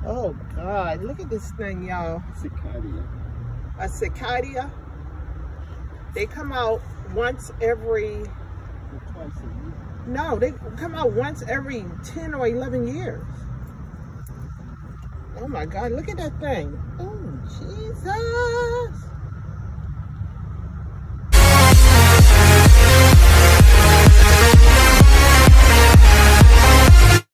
Oh God, look at this thing, y'all. Cicadia. A cicadia. They come out once every... Twice a year. No, they come out once every 10 or 11 years. Oh my God, look at that thing. Oh, Jesus.